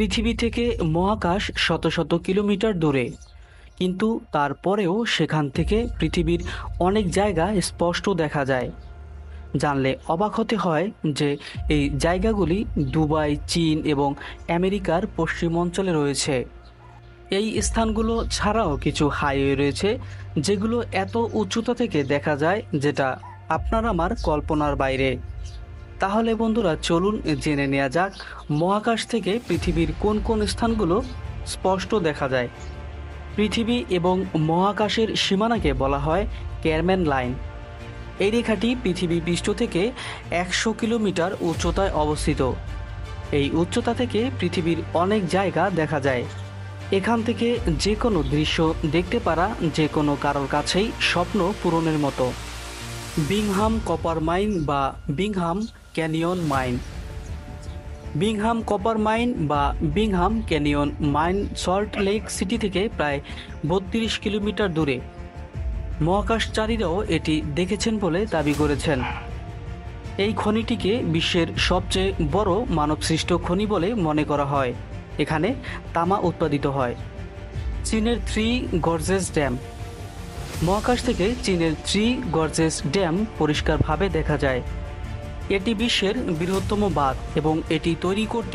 পৃথিবী থেকে মহাকাশ শত শত কিলোমিটার দূরে, কিন্তু তারপরেও সেখান থেকে পৃথিবীর অনেক জায়গা স্পষ্ট দেখা যায়। জানলে অবাক হতে হয় যে এই জায়গাগুলি দুবাই, চীন এবং আমেরিকার পশ্চিম অঞ্চলে রয়েছে। এই স্থানগুলো ছাড়াও কিছু হাইওয়ে রয়েছে যেগুলো এত উচ্চতা থেকে দেখা যায় যেটা আপনার আমার কল্পনার বাইরে। তাহলে বন্ধুরা চলুন জেনে নেওয়া যাক মহাকাশ থেকে পৃথিবীর কোন কোন স্থানগুলো স্পষ্ট দেখা যায়। পৃথিবী এবং মহাকাশের সীমানাকে বলা হয় ক্যারম্যান লাইন। এই রেখাটি পৃথিবী পৃষ্ঠ থেকে 100 কিলোমিটার উচ্চতায় অবস্থিত। এই উচ্চতা থেকে পৃথিবীর অনেক জায়গা দেখা যায়। এখান থেকে যে কোনো দৃশ্য দেখতে পারা যে কোনো কারোর কাছেই স্বপ্ন পূরণের মতো। বিংহাম কপার মাইন বা Bingham Canyon Mine. Bingham Copper Mine বা Bingham Canyon Mine Salt Lake City থেকে প্রায় 32 কিলোমিটার দূরে। মহাকাশচারীরাও এটি দেখেছেন বলে দাবি করেছেন। এই খনিটিকে বিশ্বের সবচেয়ে বড় মানবসৃষ্ট খনি বলে মনে করা হয়। এখানে তামা উৎপাদিত হয়। চীনের 3 গর্জেস ড্যাম। মহাকাশ থেকে চীনের 3 গর্জেস ড্যাম পরিষ্কারভাবে দেখা যায়। এটি বিশ্বের বৃহত্তম বাঁধ এবং এটি তৈরি করতে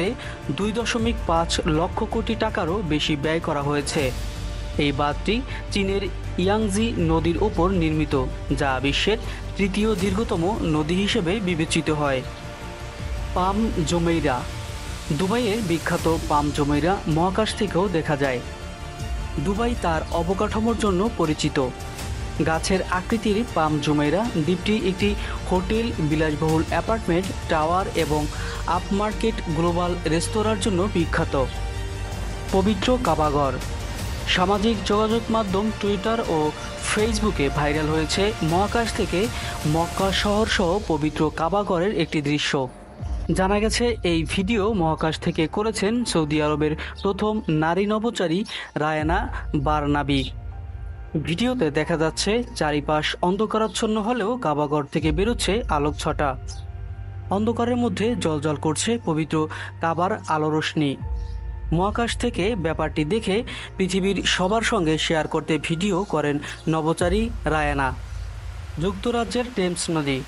2.5 লক্ষ কোটি টাকারও বেশি ব্যয় করা হয়েছে। এই বাঁধটি চীনের ইয়াংজি নদীর উপর নির্মিত, যা বিশ্বের তৃতীয় দীর্ঘতম নদী হিসেবে বিবেচিত হয়। Palm Jumeirah. দুবাইয়ের বিখ্যাত পাম জুমেইরা মহাকাশ থেকেও দেখা যায়। দুবাই তার অবকাঠামোর জন্য পরিচিত। গাছের আকৃতির পাম জুমেইরা দ্বীপটি একটি হোটেল, বিলাসবহুল অ্যাপার্টমেন্ট, টাওয়ার এবং আপমার্কেট গ্লোবাল রেস্তোরাঁর জন্য বিখ্যাত। পবিত্র কাবাঘর। সামাজিক যোগাযোগ মাধ্যম টুইটার ও ফেসবুকে ভাইরাল হয়েছে মহাকাশ থেকে মক্কা শহর সহ পবিত্র কাবাঘরের একটি দৃশ্য। জানা গেছে এই ভিডিও মহাকাশ থেকে করেছেন সৌদি আরবের প্রথম নারী নভোচারী রায়ানা বারনাবি। ভিডিওতে দেখা যাচ্ছে চারিপাশ অন্ধকারাচ্ছন্ন হলেও কাবাঘর থেকে বেরোচ্ছে আলোকছটা। অন্ধকারের মধ্যে জ্বলজ্বল করছে পবিত্র কাবার আলো রোশনি। মহাকাশ থেকে ব্যাপারটি দেখে পৃথিবীর সবার সঙ্গে শেয়ার করতে ভিডিও করেন নভোচারী রায়ানা। যুক্তরাজ্যের টেমস নদী।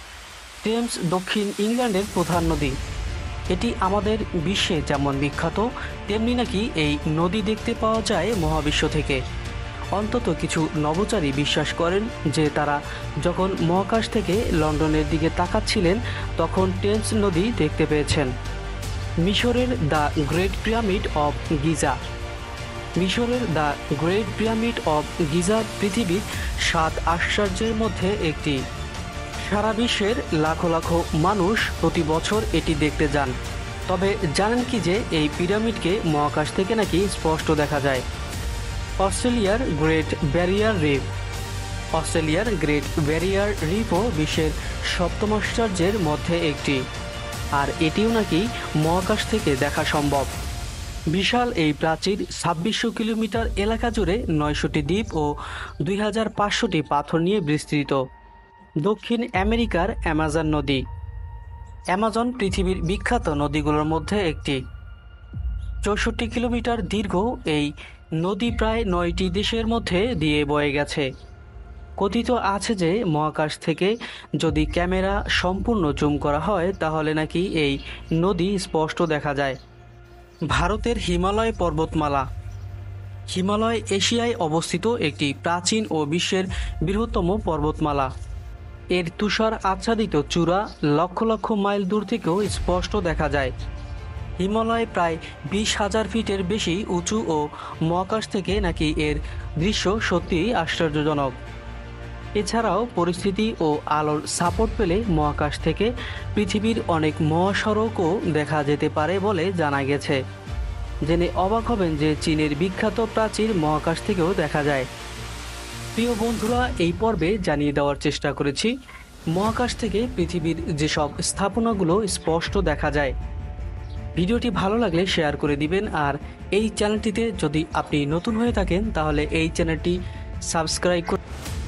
টেমস দক্ষিণ ইংল্যান্ডের প্রধান নদী। এটি আমাদের বিশ্বে যেমন বিখ্যাত, তেমনি নাকি এই নদী দেখতে পাওয়া যায় মহাবিশ্ব থেকে। অন্তত কিছু নভোচারী বিশ্বাস করেন যে তারা যখন মহাকাশ থেকে লন্ডনের দিকে তাকাচ্ছিলেন তখন টেমস নদী দেখতে পেয়েছেন। মিশরের the Great Pyramid of Giza. মিশরের the Great Pyramid of Giza পৃথিবীর 7 আশ্চর্যের মধ্যে একটি। সারা বিশ্বের লাখো লাখো মানুষ প্রতি বছর এটি দেখতে যান। তবে জানেন কি যে এই পিরামিডকে মহাকাশ থেকে নাকি স্পষ্ট দেখা যায়। অস্ট্রেলিয়ার গ্রেট ব্যারিয়ার রিফ। অস্ট্রেলিয়ার গ্রেট ব্যারিয়ার রিফও বিশ্বের 7ম আশ্চর্যের মধ্যে একটি, আর এটিও নাকি মহাকাশ থেকে দেখা সম্ভব। বিশাল এই প্রাচীর 2600 কিলোমিটার এলাকা জুড়ে 900টি দ্বীপ ও 2500টি পাথর নিয়ে বিস্তৃত। দক্ষিণ আমেরিকার অ্যামাজন নদী। অ্যামাজন পৃথিবীর বিখ্যাত নদীগুলোর মধ্যে একটি। 64 কিলোমিটার দীর্ঘ এই নদী প্রায় 9টি দেশের মধ্যে দিয়ে বয়ে গেছে। কথিত আছে যে মহাকাশ থেকে যদি ক্যামেরা সম্পূর্ণ জুম করা হয় তাহলে নাকি এই নদী স্পষ্ট দেখা যায়। ভারতের হিমালয় পর্বতমালা। হিমালয় এশিয়ায় অবস্থিত একটি প্রাচীন ও বিশ্বের বৃহত্তম পর্বতমালা। এর তুষার আচ্ছাদিত চূড়া লক্ষ লক্ষ মাইল দূর থেকেও স্পষ্ট দেখা যায়। হিমালয় প্রায় 20,000 ফিটের বেশি উঁচু ও মহাকাশ থেকে নাকি এর দৃশ্য সত্যিই আশ্চর্যজনক। এছাড়াও পরিস্থিতি ও আলোর সাপোর্ট পেলে মহাকাশ থেকে পৃথিবীর অনেক মহাসড়কও দেখা যেতে পারে বলে জানা গেছে। জেনে অবাক হবেন যে চীনের বিখ্যাত প্রাচীর মহাকাশ থেকেও দেখা যায়। প্রিয় বন্ধুরা, এই পর্বে জানিয়ে দেওয়ার চেষ্টা করেছি মহাকাশ থেকে পৃথিবীর যেসব স্থাপনাগুলো স্পষ্ট দেখা যায়। ভিডিওটি ভালো লাগলে শেয়ার করে দিবেন, আর এই চ্যানেলটিতে যদি আপনি নতুন হয়ে থাকেন তাহলে এই চ্যানেলটি সাবস্ক্রাইব করুন।